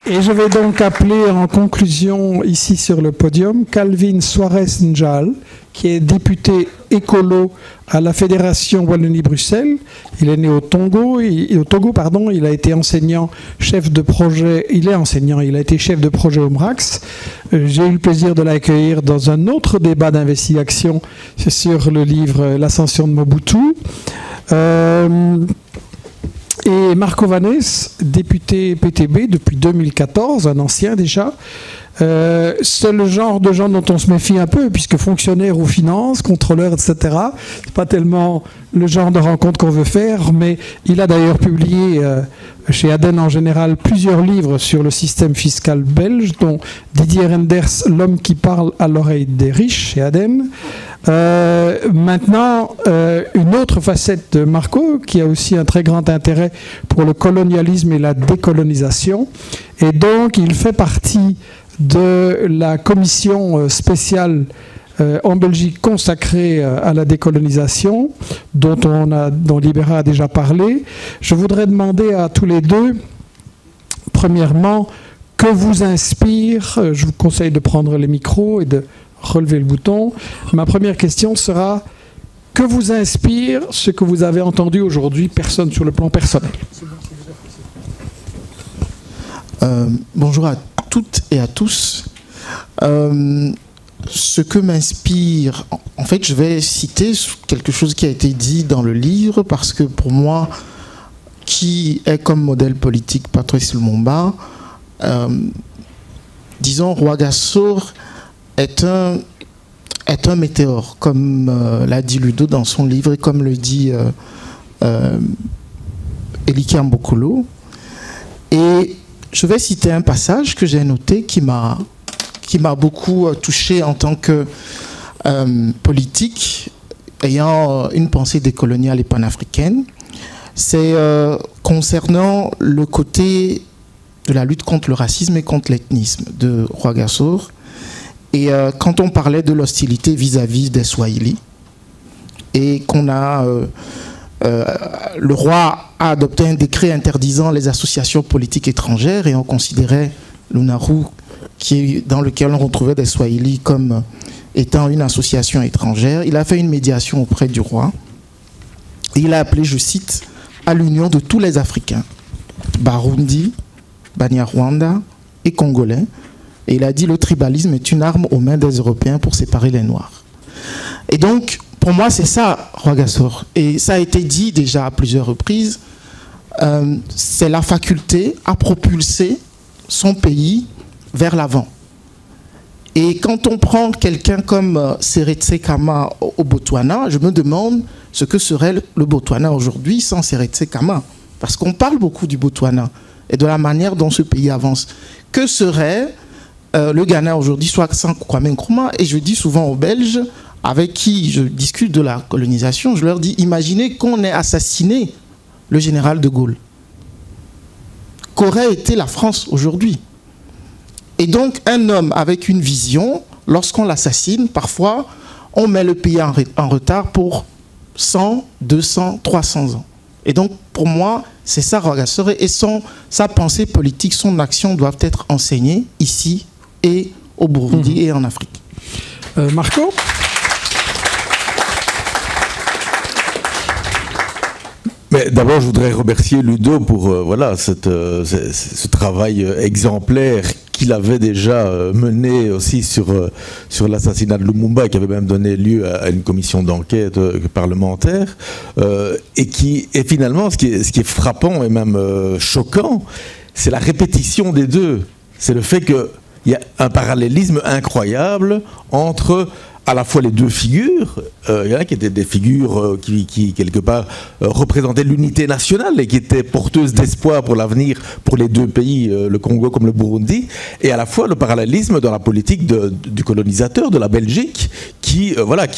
Et je vais donc appeler en conclusion ici sur le podium Calvin Suarez Njal, qui est député écolo à la Fédération Wallonie-Bruxelles. Il est né au Togo, il a été enseignant, chef de projet, il a été chef de projet au MRAX. J'ai eu le plaisir de l'accueillir dans un autre débat d'investigation, c'est sur le livre L'ascension de Mobutu. Et Marco Vanès, député PTB depuis 2014, un ancien déjà. C'est le genre de gens dont on se méfie un peu, puisque fonctionnaire aux finances, contrôleur, etc. C'est pas tellement le genre de rencontre qu'on veut faire, mais il a d'ailleurs publié chez Aden en général plusieurs livres sur le système fiscal belge, dont Didier Renders, L'homme qui parle à l'oreille des riches, chez Aden. Maintenant, une autre facette de Marco, qui a aussi un très grand intérêt pour le colonialisme et la décolonisation, et donc il fait partie de la commission spéciale en Belgique consacrée à la décolonisation, dont Libera a déjà parlé. Je voudrais demander à tous les deux, premièrement, que vous inspire, je vous conseille de prendre les micros et de relever le bouton. Ma première question sera, que vous inspire ce que vous avez entendu aujourd'hui, personne sur le plan personnel? Bonjour à toutes et à tous. Ce que m'inspire, en fait, je vais citer quelque chose qui a été dit dans le livre, parce que pour moi, qui est comme modèle politique Patrice Lumumba, disons, Rwagasore est un météore, comme l'a dit Ludo dans son livre et comme le dit Elike Mbokolo. Et je vais citer un passage que j'ai noté qui m'a beaucoup touché en tant que politique ayant une pensée décoloniale et panafricaine. C'est concernant le côté de la lutte contre le racisme et contre l'ethnisme de Rwagasore. Et quand on parlait de l'hostilité vis-à-vis des Swahili, et qu'on a... le roi a adopté un décret interdisant les associations politiques étrangères, et on considérait l'UNARU, dans lequel on retrouvait des Swahili, comme étant une association étrangère. Il a fait une médiation auprès du roi. Et il a appelé, je cite, à l'union de tous les Africains, Barundi, Banyarwanda et Congolais. Et il a dit, le tribalisme est une arme aux mains des Européens pour séparer les Noirs. Et donc, pour moi, c'est ça, Rwagasore. Et ça a été dit déjà à plusieurs reprises. C'est la faculté à propulser son pays vers l'avant. Et quand on prend quelqu'un comme Seretse Khama au Botswana, je me demande ce que serait le Botswana aujourd'hui sans Seretse Khama. Parce qu'on parle beaucoup du Botswana et de la manière dont ce pays avance. Que serait le Ghana aujourd'hui, soit sans Kwame Nkrumah? Et je dis souvent aux Belges, avec qui je discute de la colonisation, je leur dis, imaginez qu'on ait assassiné le général de Gaulle. Qu'aurait été la France aujourd'hui? Et donc, un homme avec une vision, lorsqu'on l'assassine, parfois, on met le pays en retard pour 100, 200, 300 ans. Et donc, pour moi, c'est ça, Rwagasore, et sa pensée politique, son action doivent être enseignées ici et au Burundi et en Afrique. Marco ? Mais d'abord, je voudrais remercier Ludo pour voilà, ce travail exemplaire qu'il avait déjà mené aussi sur l'assassinat de Lumumba, qui avait même donné lieu à une commission d'enquête parlementaire, et finalement, ce qui est frappant et même choquant, c'est la répétition des deux. C'est le fait qu'il y a un parallélisme incroyable entre à la fois les deux figures. Il y en a qui étaient des figures qui quelque part représentaient l'unité nationale et qui étaient porteuses d'espoir pour l'avenir pour les deux pays, le Congo comme le Burundi, et à la fois le parallélisme dans la politique du colonisateur, de la Belgique, qui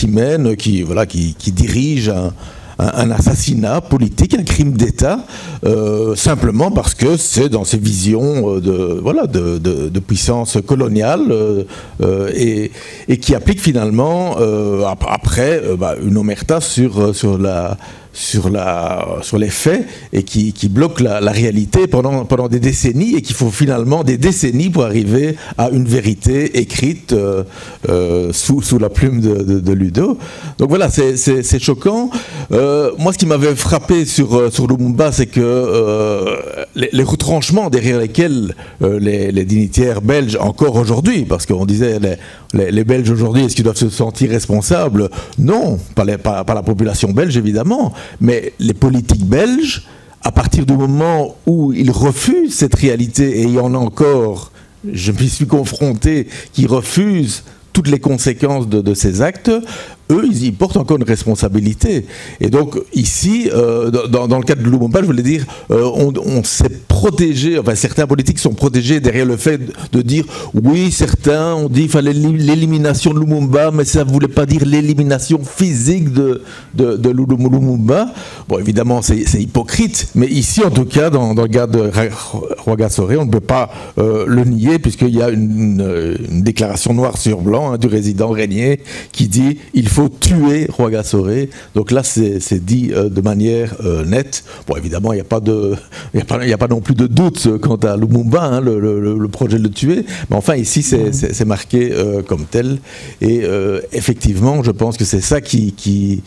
dirige un assassinat politique, un crime d'État, simplement parce que c'est dans ses visions de puissance coloniale et qui applique finalement après une omerta sur sur les faits et qui bloque la réalité pendant des décennies, et qu'il faut finalement des décennies pour arriver à une vérité écrite sous la plume de Ludo. Donc voilà, c'est choquant. Moi, ce qui m'avait frappé sur Lumumba, c'est que les retranchements derrière lesquels les dignitaires belges, encore aujourd'hui, parce qu'on disait les Belges aujourd'hui, est-ce qu'ils doivent se sentir responsables? Non, pas la population belge évidemment, mais les politiques belges, à partir du moment où ils refusent cette réalité, et il y en a encore, je m'y suis confronté, qui refusent toutes les conséquences de ces actes, eux, ils portent encore une responsabilité. Et donc, ici, dans le cas de Lumumba, je voulais dire, on s'est protégé, enfin, certains politiques sont protégés derrière le fait de dire, oui, certains ont dit qu'il fallait l'élimination de Lumumba, mais ça ne voulait pas dire l'élimination physique de Lumumba. Bon, évidemment, c'est hypocrite, mais ici, en tout cas, dans le cas de Rwagasore, on ne peut pas le nier, puisqu'il y a une déclaration noire sur blanc du résident Régnier qui dit « il faut tuer Rwagasore ». Donc là, c'est dit de manière nette. Bon, évidemment, il n'y a pas non plus de doute quant à Lumumba, le projet de le tuer, mais enfin, ici, c'est marqué comme tel. Et effectivement, je pense que c'est ça qui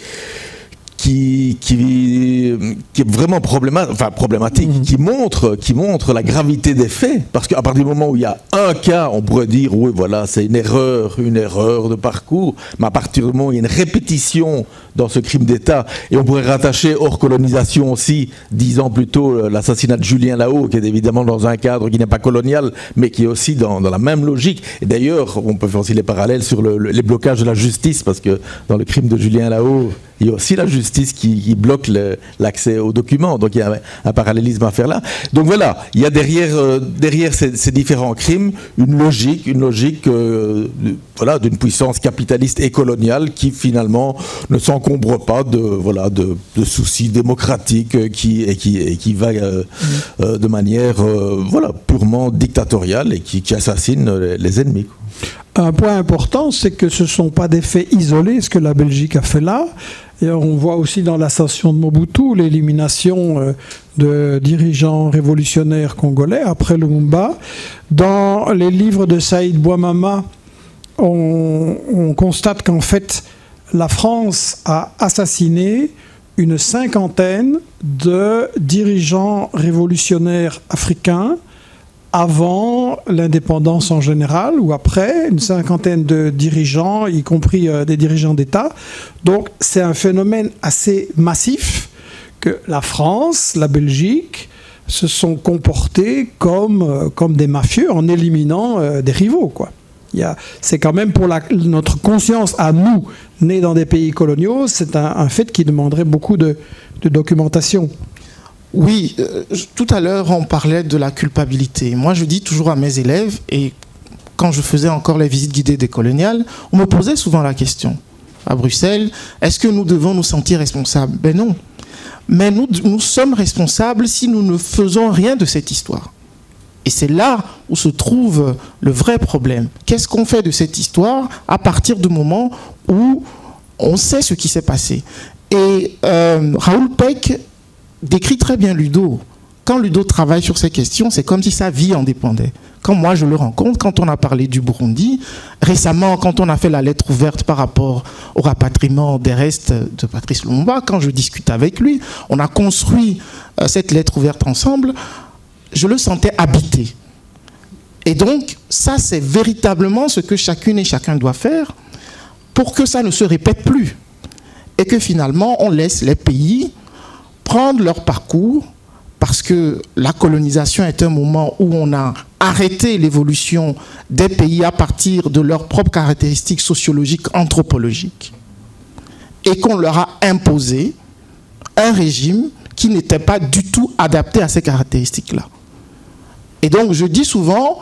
est vraiment problématique, qui montre la gravité des faits, parce qu'à partir du moment où il y a un cas, on pourrait dire oui, voilà, c'est une erreur de parcours, mais à partir du moment où il y a une répétition dans ce crime d'État, et on pourrait rattacher hors colonisation aussi, 10 ans plus tôt, l'assassinat de Julien Lahaut, qui est évidemment dans un cadre qui n'est pas colonial, mais qui est aussi dans la même logique. Et d'ailleurs, on peut faire aussi les parallèles sur les blocages de la justice, parce que dans le crime de Julien Lahaut, il y a aussi la justice qui bloque l'accès aux documents. Donc il y a un parallélisme à faire là. Donc voilà, il y a derrière ces différents crimes une logique voilà, d'une puissance capitaliste et coloniale qui finalement ne s'encombre pas de soucis démocratiques et qui va de manière voilà, purement dictatoriale et qui assassine les ennemis. Un point important, c'est que ce ne sont pas des faits isolés, ce que la Belgique a fait là. Et on voit aussi dans l'ascension de Mobutu l'élimination de dirigeants révolutionnaires congolais après Lumumba. Dans les livres de Saïd Bouamama, on constate qu'en fait, la France a assassiné une 50aine de dirigeants révolutionnaires africains avant l'indépendance en général ou après, une 50aine de dirigeants, y compris des dirigeants d'État. Donc c'est un phénomène assez massif que la France, la Belgique se sont comportés comme des mafieux en éliminant des rivaux, quoi. C'est quand même pour notre conscience à nous, nés dans des pays coloniaux, c'est un fait qui demanderait beaucoup de documentation. Oui, tout à l'heure, on parlait de la culpabilité. Moi, je dis toujours à mes élèves, et quand je faisais encore les visites guidées des coloniales, on me posait souvent la question, à Bruxelles, est-ce que nous devons nous sentir responsables? Ben non. Mais nous sommes responsables si nous ne faisons rien de cette histoire. Et c'est là où se trouve le vrai problème. Qu'est-ce qu'on fait de cette histoire à partir du moment où on sait ce qui s'est passé? Et Raoul Peck décrit très bien Ludo. Quand Ludo travaille sur ces questions, c'est comme si sa vie en dépendait. Quand moi je le rencontre, quand on a parlé du Burundi, récemment quand on a fait la lettre ouverte par rapport au rapatriement des restes de Patrice Lumumba, quand je discute avec lui, on a construit cette lettre ouverte ensemble, je le sentais habité. Et donc ça c'est véritablement ce que chacune et chacun doit faire pour que ça ne se répète plus. Et que finalement on laisse les pays prendre leur parcours, parce que la colonisation est un moment où on a arrêté l'évolution des pays à partir de leurs propres caractéristiques sociologiques, anthropologiques, et qu'on leur a imposé un régime qui n'était pas du tout adapté à ces caractéristiques-là. Et donc je dis souvent,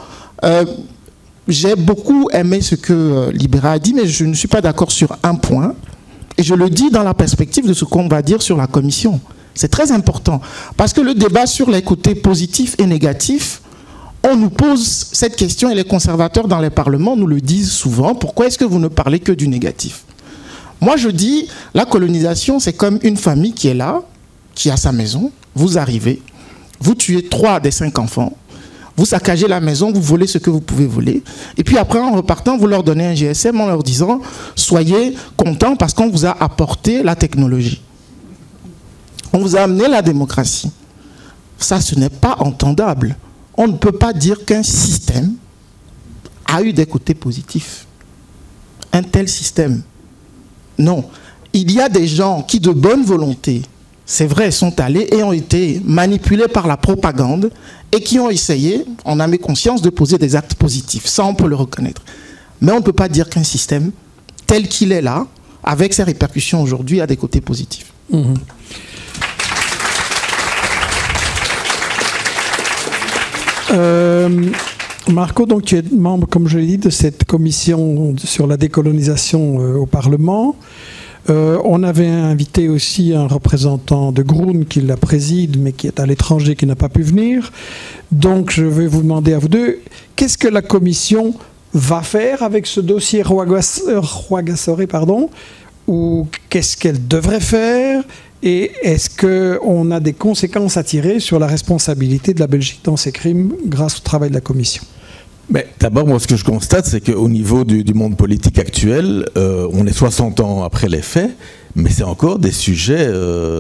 j'ai beaucoup aimé ce que Libera a dit, mais je ne suis pas d'accord sur un point, et je le dis dans la perspective de ce qu'on va dire sur la commission. C'est très important, parce que le débat sur les côtés positifs et négatifs, on nous pose cette question et les conservateurs dans les parlements nous le disent souvent. Pourquoi est-ce que vous ne parlez que du négatif? Moi, je dis, la colonisation, c'est comme une famille qui est là, qui a sa maison. Vous arrivez, vous tuez 3 des 5 enfants, vous saccagez la maison, vous volez ce que vous pouvez voler. Et puis après, en repartant, vous leur donnez un GSM en leur disant « Soyez contents parce qu'on vous a apporté la technologie. On vous a amené la démocratie. » Ça, ce n'est pas entendable. On ne peut pas dire qu'un système a eu des côtés positifs. Un tel système. Non. Il y a des gens qui, de bonne volonté, c'est vrai, sont allés et ont été manipulés par la propagande et qui ont essayé, en âme et conscience, de poser des actes positifs. Ça, on peut le reconnaître. Mais on ne peut pas dire qu'un système tel qu'il est là, avec ses répercussions aujourd'hui, a des côtés positifs. Mmh. Marco, donc tu es membre, comme je l'ai dit, de cette commission sur la décolonisation au Parlement. On avait invité aussi un représentant de Groen qui la préside, mais qui est à l'étranger, qui n'a pas pu venir. Donc je vais vous demander à vous deux, qu'est-ce que la commission va faire avec ce dossier Rwagasore, ou qu'est-ce qu'elle devrait faire? Et est-ce qu'on a des conséquences à tirer sur la responsabilité de la Belgique dans ces crimes grâce au travail de la Commission? Mais d'abord, moi, ce que je constate, c'est qu'au niveau du monde politique actuel, on est 60 ans après les faits, mais c'est encore des sujets,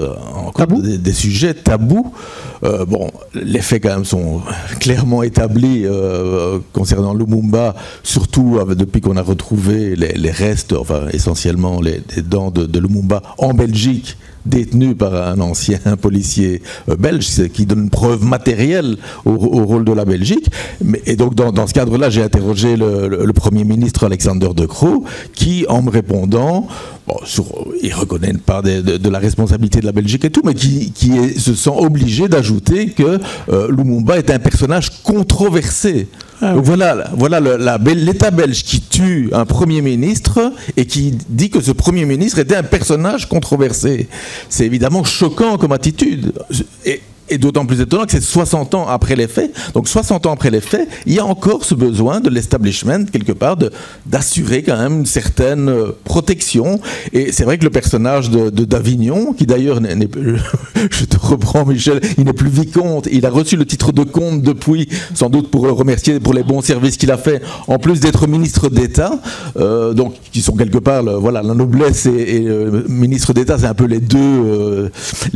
des sujets tabous. Bon, les faits quand même sont clairement établis concernant Lumumba, surtout depuis qu'on a retrouvé les restes, enfin essentiellement les dents de Lumumba en Belgique, détenu par un ancien policier belge, ce qui donne une preuve matérielle au rôle de la Belgique. Et donc dans ce cadre-là, j'ai interrogé le Premier ministre Alexander De Croo, qui, en me répondant, il reconnaît une part de la responsabilité de la Belgique et tout, mais qui se sent obligé d'ajouter que Lumumba est un personnage controversé. Ah oui. Donc voilà l'État belge qui tue un Premier ministre et qui dit que ce Premier ministre était un personnage controversé. C'est évidemment choquant comme attitude. Et d'autant plus étonnant que c'est 60 ans après les faits. Donc 60 ans après les faits, il y a encore ce besoin de l'establishment, quelque part, d'assurer quand même une certaine protection. Et c'est vrai que le personnage de Davignon, qui d'ailleurs je te reprends Michel, il n'est plus vicomte, il a reçu le titre de comte depuis, sans doute pour le remercier pour les bons services qu'il a fait, en plus d'être ministre d'État, donc qui sont quelque part, la noblesse et ministre d'État, c'est un peu les deux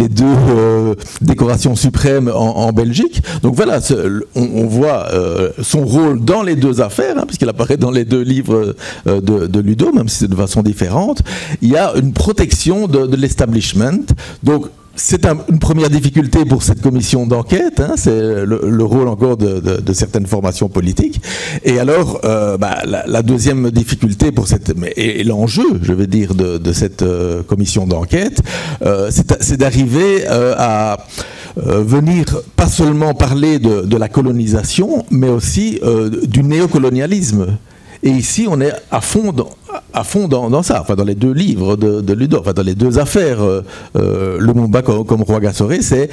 décorations suprême en Belgique. Donc voilà, on voit son rôle dans les deux affaires, puisqu'il apparaît dans les deux livres de Ludo, même si c'est de façon différente. Il y a une protection de l'establishment. Donc c'est une première difficulté pour cette commission d'enquête, c'est le rôle encore de certaines formations politiques. Et alors, la deuxième difficulté pour et l'enjeu, je veux dire, de cette commission d'enquête, c'est d'arriver à venir pas seulement parler de la colonisation, mais aussi du néocolonialisme. Et ici, on est à fond dans ça, enfin dans les deux livres de Ludo, enfin dans les deux affaires, Lumumba comme Rwagasore, c'est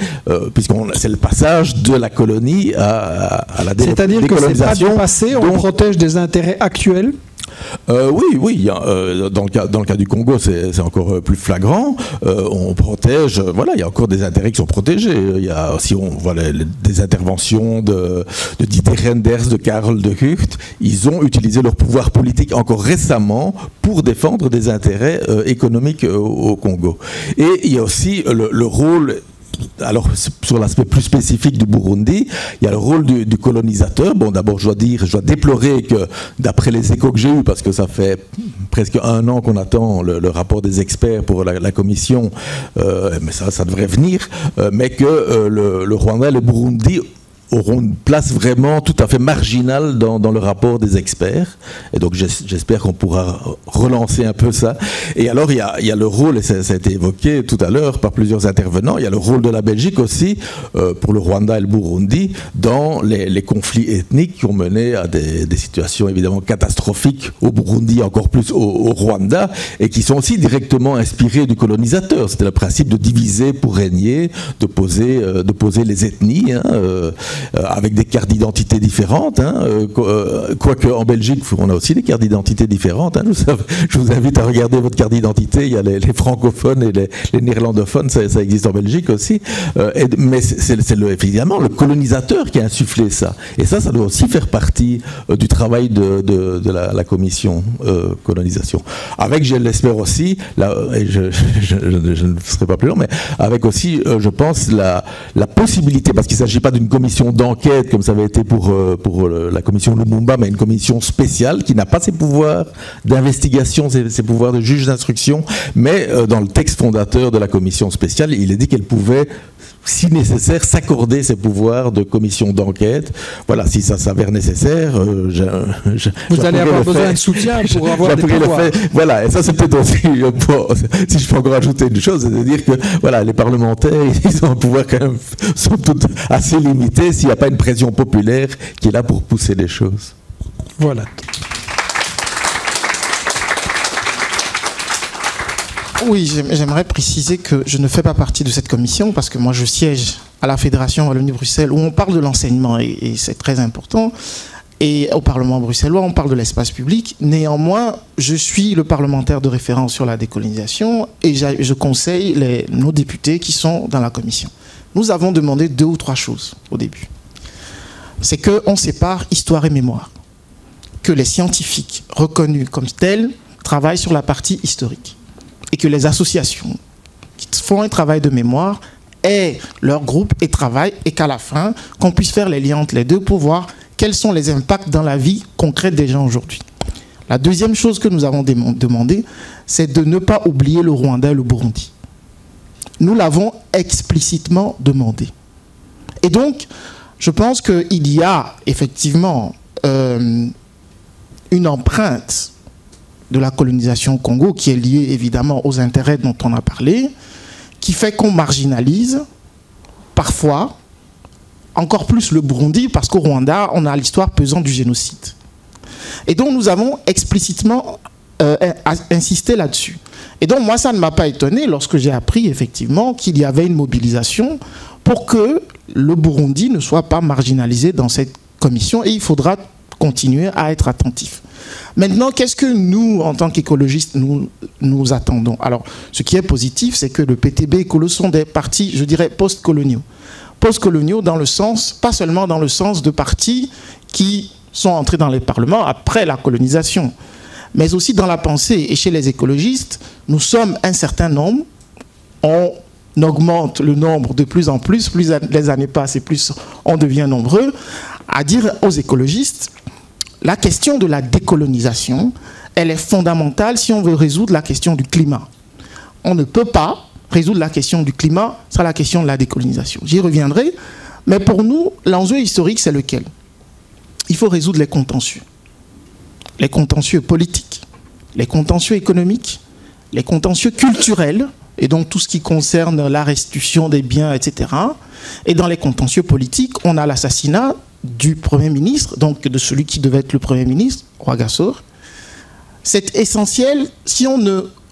le passage de la colonie à la décolonisation. C'est-à-dire que c'est pas du passé, on protège des intérêts actuels. Oui. Dans le cas du Congo, c'est encore plus flagrant. On protège. Voilà, il y a encore des intérêts qui sont protégés. Il y a, si on voit des interventions de Dieter Reynders, de Karl de Gucht, ils ont utilisé leur pouvoir politique encore récemment pour défendre des intérêts économiques au Congo. Et il y a aussi le rôle. Alors, sur l'aspect plus spécifique du Burundi, il y a le rôle du colonisateur. Bon, d'abord, je dois déplorer que, d'après les échos que j'ai eus, parce que ça fait presque 1 an qu'on attend le rapport des experts pour la commission, mais ça devrait venir, mais que le Rwanda et le Burundi auront une place vraiment tout à fait marginale dans le rapport des experts. Et donc j'espère qu'on pourra relancer un peu ça. Et alors il y a le rôle, et ça a été évoqué tout à l'heure par plusieurs intervenants, il y a le rôle de la Belgique aussi, pour le Rwanda et le Burundi, dans les conflits ethniques qui ont mené à des situations évidemment catastrophiques au Burundi, encore plus au Rwanda, et qui sont aussi directement inspirés du colonisateur. C'était le principe de diviser pour régner, de poser les ethnies, avec des cartes d'identité différentes, hein, quoique en Belgique, on a aussi des cartes d'identité différentes. Hein, je vous invite à regarder votre carte d'identité. Il y a les francophones et les néerlandophones, ça existe en Belgique aussi. Mais c'est évidemment le colonisateur qui a insufflé ça. Et ça doit aussi faire partie du travail de la commission colonisation. Avec, je l'espère aussi, là, et je ne serai pas plus long, mais avec aussi, je pense, la possibilité, parce qu'il ne s'agit pas d'une commission d'enquête comme ça avait été pour la commission Lumumba, mais une commission spéciale qui n'a pas ses pouvoirs d'investigation, ses pouvoirs de juge d'instruction, mais dans le texte fondateur de la commission spéciale, il est dit qu'elle pouvait, si nécessaire, s'accorder ses pouvoirs de commission d'enquête. Voilà, si ça s'avère nécessaire, vous allez avoir besoin de soutien pour avoir des pouvoirs. Voilà, et ça c'est peut-être aussi, si je peux encore ajouter une chose, c'est de dire que voilà, les parlementaires, ils ont un pouvoir quand même, sont tous assez limité s'il n'y a pas une pression populaire qui est là pour pousser les choses. Voilà. Oui, j'aimerais préciser que je ne fais pas partie de cette commission parce que moi je siège à la Fédération Wallonie-Bruxelles où on parle de l'enseignement et c'est très important. Et au Parlement bruxellois, on parle de l'espace public. Néanmoins, je suis le parlementaire de référence sur la décolonisation et je conseille nos députés qui sont dans la commission. Nous avons demandé 2 ou 3 choses au début. C'est qu'on sépare histoire et mémoire. Que les scientifiques reconnus comme tels travaillent sur la partie historique. Et que les associations qui font un travail de mémoire aient leur groupe et travaillent, et qu'à la fin, qu'on puisse faire les liens entre les deux pour voir quels sont les impacts dans la vie concrète des gens aujourd'hui. La deuxième chose que nous avons demandé, c'est de ne pas oublier le Rwanda et le Burundi. Nous l'avons explicitement demandé. Et donc, je pense qu'il y a effectivement une empreinte de la colonisation au Congo, qui est liée évidemment aux intérêts dont on a parlé, qui fait qu'on marginalise parfois encore plus le Burundi, parce qu'au Rwanda, on a l'histoire pesante du génocide. Et donc nous avons explicitement insisté là-dessus. Et donc moi, ça ne m'a pas étonné lorsque j'ai appris effectivement qu'il y avait une mobilisation pour que le Burundi ne soit pas marginalisé dans cette commission, et il faudra continuer à être attentif. Maintenant, qu'est-ce que nous, en tant qu'écologistes, nous attendons? Alors, ce qui est positif, c'est que le PTB et Écolo sont des partis, je dirais, post-coloniaux. Post-coloniaux dans le sens, pas seulement dans le sens de partis qui sont entrés dans les parlements après la colonisation, mais aussi dans la pensée. Et chez les écologistes, nous sommes un certain nombre, on augmente le nombre de plus en plus les années passent et plus on devient nombreux, à dire aux écologistes, la question de la décolonisation, elle est fondamentale si on veut résoudre la question du climat. On ne peut pas résoudre la question du climat sans la question de la décolonisation. J'y reviendrai, mais pour nous, l'enjeu historique, c'est lequel? Il faut résoudre les contentieux. Les contentieux politiques, les contentieux économiques, les contentieux culturels, et donc tout ce qui concerne la restitution des biens, etc. Et dans les contentieux politiques, on a l'assassinat du Premier ministre, donc de celui qui devait être le Premier ministre, Rwagasore. C'est essentiel, si on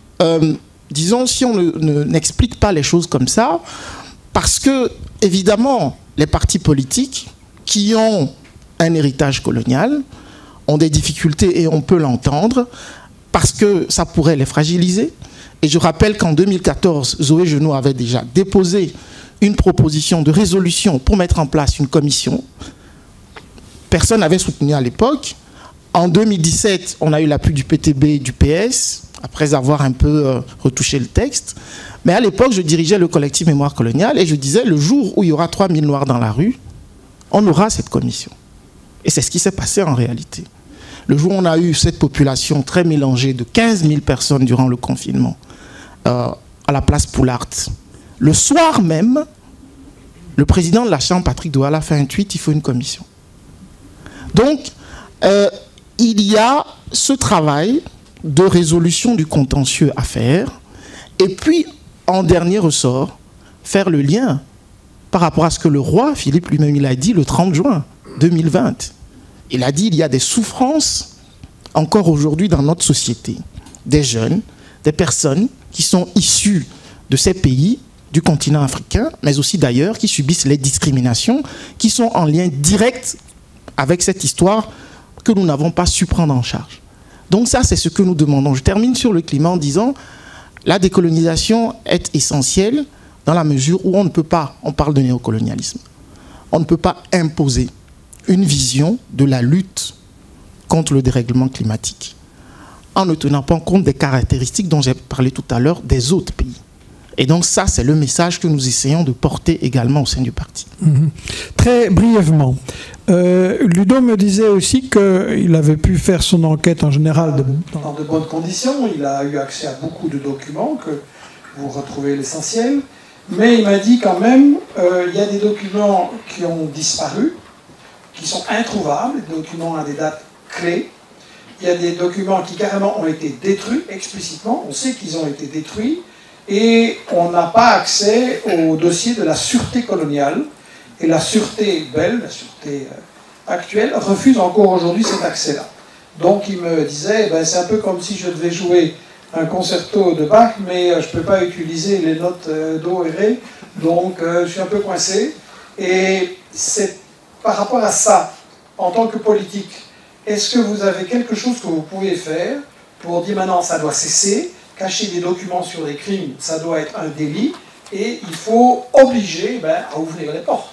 n'explique pas les choses comme ça, parce que, évidemment, les partis politiques qui ont un héritage colonial ont des difficultés, et on peut l'entendre, parce que ça pourrait les fragiliser. Et je rappelle qu'en 2014, Zoé Genot avait déjà déposé une proposition de résolution pour mettre en place une commission. Personne n'avait soutenu à l'époque. En 2017, on a eu l'appui du PTB et du PS, après avoir un peu retouché le texte. Mais à l'époque, je dirigeais le collectif Mémoire coloniale et je disais, le jour où il y aura 3000 Noirs dans la rue, on aura cette commission. Et c'est ce qui s'est passé en réalité. Le jour où on a eu cette population très mélangée de 15 000 personnes durant le confinement, à la place Poulart, le soir même, le président de la Chambre, Patrick Douala, a fait un tweet, il faut une commission. Donc, il y a ce travail de résolution du contentieux à faire. Et puis, en dernier ressort, faire le lien par rapport à ce que le roi Philippe lui-même il a dit le 30 juin 2020. Il a dit il y a des souffrances encore aujourd'hui dans notre société. Des jeunes, des personnes qui sont issues de ces pays du continent africain, mais aussi d'ailleurs, qui subissent les discriminations, qui sont en lien direct avec cette histoire que nous n'avons pas su prendre en charge. Donc ça, c'est ce que nous demandons. Je termine sur le climat en disant, la décolonisation est essentielle dans la mesure où on ne peut pas, on parle de néocolonialisme, on ne peut pas imposer une vision de la lutte contre le dérèglement climatique en ne tenant pas compte des caractéristiques dont j'ai parlé tout à l'heure des autres pays. Et donc ça, c'est le message que nous essayons de porter également au sein du parti. Très brièvement, Ludo me disait aussi qu'il avait pu faire son enquête en général dans de bonnes conditions. Il a eu accès à beaucoup de documents, que vous retrouvez l'essentiel. Mais il m'a dit quand même, il y a des documents qui ont disparu, qui sont introuvables, des documents à des dates clés. Il y a des documents qui carrément ont été détruits explicitement. On sait qu'ils ont été détruits. Et on n'a pas accès au dossier de la sûreté coloniale. Et la sûreté belge, la sûreté actuelle, refuse encore aujourd'hui cet accès-là. Donc il me disait, ben, c'est un peu comme si je devais jouer un concerto de Bach, mais je ne peux pas utiliser les notes Do et Ré, donc je suis un peu coincé. Et c'est par rapport à ça, en tant que politique, est-ce que vous avez quelque chose que vous pouvez faire pour dire maintenant ça doit cesser? Cacher des documents sur des crimes, ça doit être un délit, et il faut obliger à ouvrir les portes.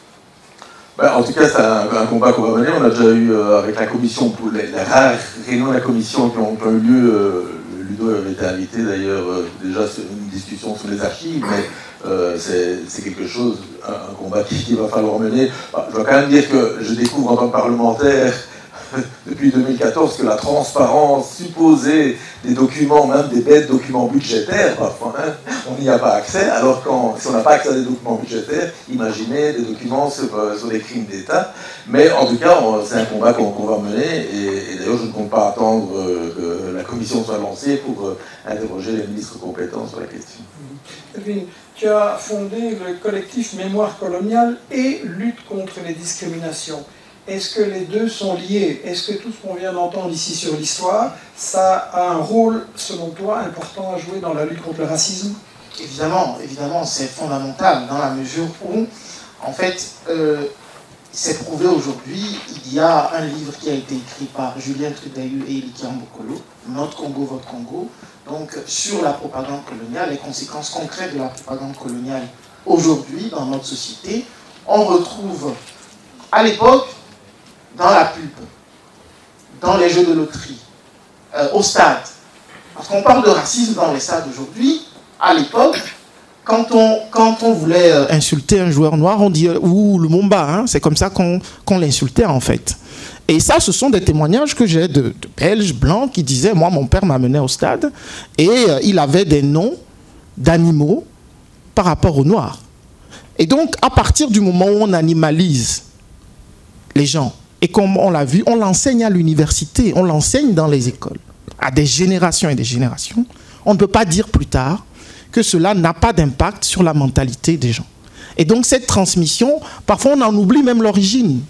En tout cas, c'est un combat qu'on va mener. On a déjà eu avec la commission, pour les rares réunions de la commission qui ont eu lieu, Ludo avait été invité d'ailleurs, déjà sur une discussion sur les archives, mais c'est quelque chose, un combat qu'il va falloir mener. Je dois quand même dire que je découvre en tant que parlementaire, depuis 2014, que la transparence supposée des documents, même des bêtes documents budgétaires, parfois, on n'y a pas accès, alors si on n'a pas accès à des documents budgétaires, imaginez des documents sur les crimes d'État. Mais en tout cas, c'est un combat qu'on va mener, et d'ailleurs, je ne compte pas attendre que la commission soit lancée pour interroger les ministres compétents sur la question. Edwin, tu as fondé le collectif Mémoire coloniale et lutte contre les discriminations. Est-ce que les deux sont liés? Est-ce que tout ce qu'on vient d'entendre ici sur l'histoire, ça a un rôle, selon toi, important à jouer dans la lutte contre le racisme? Évidemment, c'est fondamental dans la mesure où, en fait, c'est prouvé aujourd'hui. Il y a un livre qui a été écrit par Julien Trudeau et Elikian Bokolo, Notre Congo, Votre Congo, donc sur la propagande coloniale, les conséquences concrètes de la propagande coloniale aujourd'hui dans notre société. On retrouve à l'époque, dans la pub, dans les jeux de loterie, au stade. Parce qu'on parle de racisme dans les stades aujourd'hui. À l'époque, quand on voulait insulter un joueur noir, on dit « ouh, le Mumba hein, », c'est comme ça qu'on l'insultait en fait. Et ça, ce sont des témoignages que j'ai de Belges blancs qui disaient « moi, mon père m'amenait au stade et il avait des noms d'animaux par rapport aux noirs ». Et donc, à partir du moment où on animalise les gens, et comme on l'a vu, on l'enseigne à l'université, on l'enseigne dans les écoles, à des générations et des générations. On ne peut pas dire plus tard que cela n'a pas d'impact sur la mentalité des gens. Et donc cette transmission, parfois on en oublie même l'origine.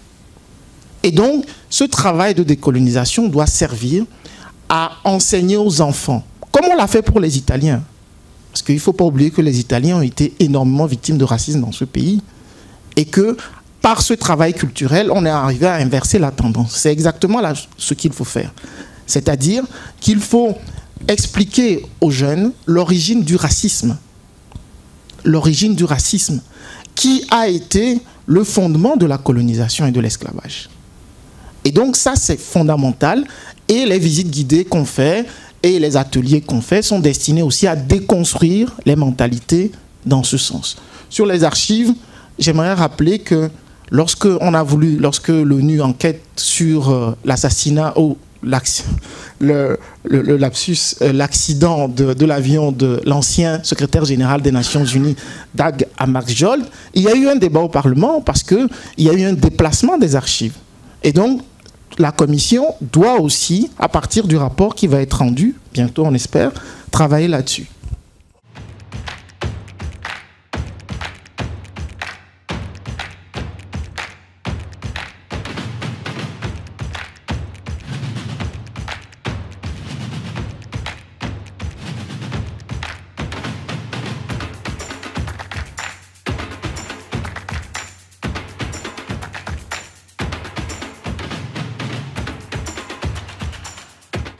Et donc ce travail de décolonisation doit servir à enseigner aux enfants, comme on l'a fait pour les Italiens. Parce qu'il ne faut pas oublier que les Italiens ont été énormément victimes de racisme dans ce pays, et que par ce travail culturel, on est arrivé à inverser la tendance. C'est exactement là ce qu'il faut faire. C'est-à-dire qu'il faut expliquer aux jeunes l'origine du racisme. L'origine du racisme qui a été le fondement de la colonisation et de l'esclavage. Et donc ça, c'est fondamental. Et les visites guidées qu'on fait et les ateliers qu'on fait sont destinés aussi à déconstruire les mentalités dans ce sens. Sur les archives, j'aimerais rappeler que lorsque l'ONU enquête sur l'assassinat ou l'accident de l'avion de l'ancien secrétaire général des Nations Unies, Dag Hammarskjöld, il y a eu un débat au Parlement parce qu'il y a eu un déplacement des archives. Et donc, la Commission doit aussi, à partir du rapport qui va être rendu, bientôt on espère, travailler là-dessus.